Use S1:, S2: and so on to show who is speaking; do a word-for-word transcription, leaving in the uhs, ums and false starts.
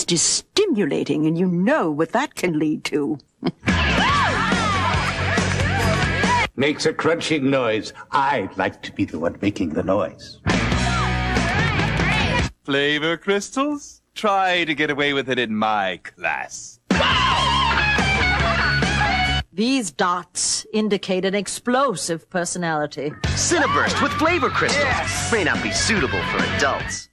S1: Burst is stimulating, and you know what that can lead to.
S2: Makes a crunching noise. I'd like to be the one making the noise.
S3: Flavor crystals? Try to get away with it in my class.
S4: These dots indicate an explosive personality.
S5: Cinn-A-Burst with flavor crystals.
S3: Yes!
S5: May not be suitable for adults.